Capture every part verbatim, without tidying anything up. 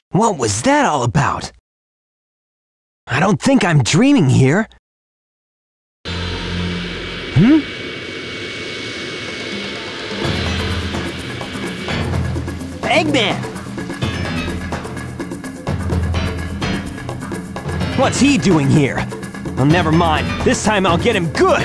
What was that all about? I don't think I'm dreaming here. Hmm? Eggman! What's he doing here? Well, never mind. This time I'll get him good!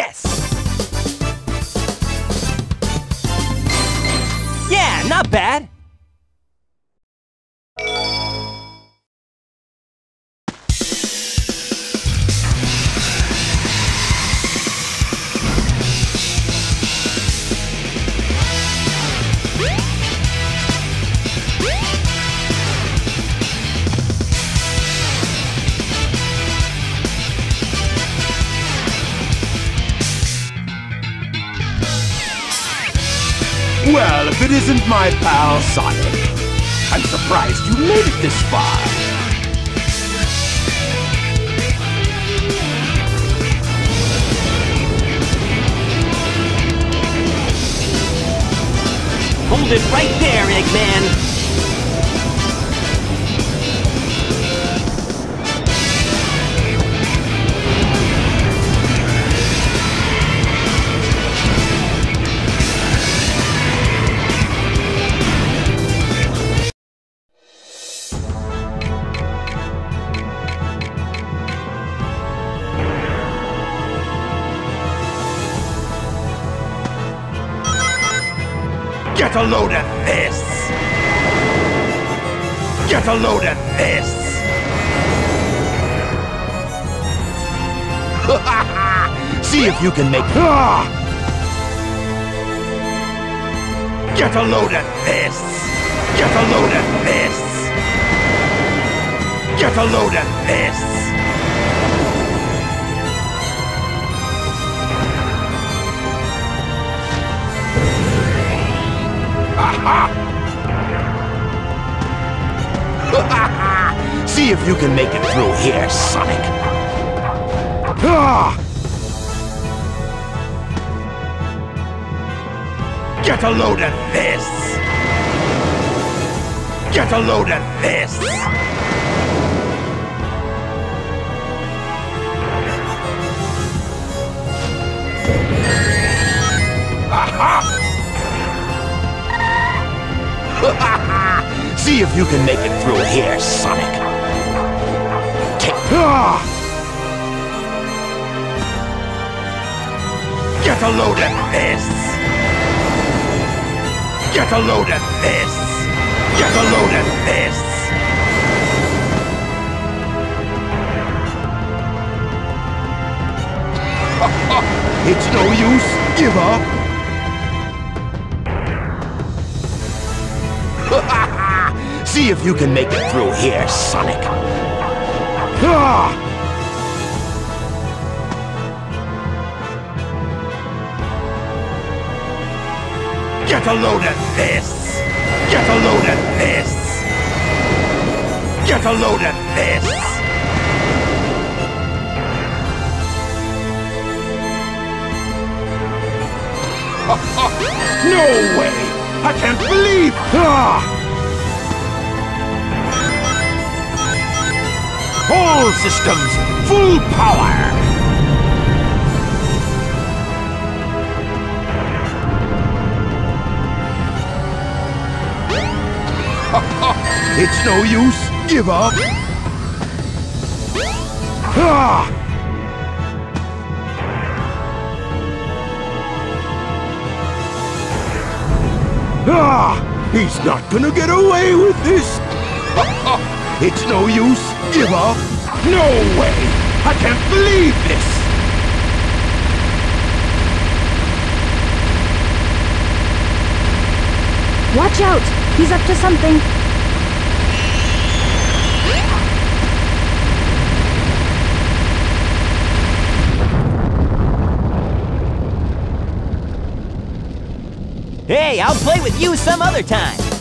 Yes! Yeah, not bad! Well, if it isn't my pal Sonic. I'm surprised you made it this far. Hold it right there, Eggman! Get a load of this! Get a load of this! See if you can make... Ah! Get a load of this! Get a load of this! Get a load of this! See if you can make it through here, Sonic. Ah! Get a load of this! Get a load of this! Aha! See if you can make it through here, Sonic. Take... Ah! Get a load of this! Get a load of this! Get a load of this! It's no use. Give up. See if you can make it through here, Sonic. Ah! Get a load of this! Get a load of this! Get a load of this! No way! I can't believe... Ah! All systems, full power! It's no use. Give up. Ah! Ah! He's not gonna get away with this. It's no use. Give up? No way! I can't believe this! Watch out! He's up to something. Hey, I'll play with you some other time.